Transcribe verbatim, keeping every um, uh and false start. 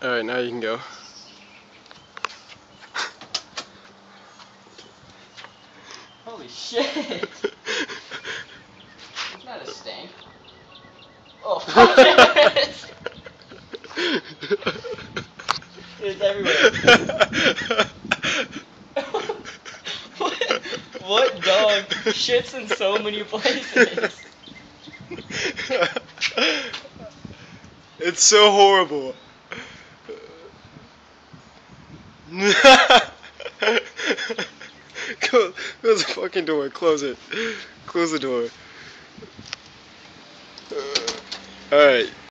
Alright, now you can go. Holy shit! It's not a stank. Oh, fuck it! It's everywhere. what, what dog shits in so many places? It's so horrible. Close, close the fucking door. Close it. Close the door. Uh, Alright.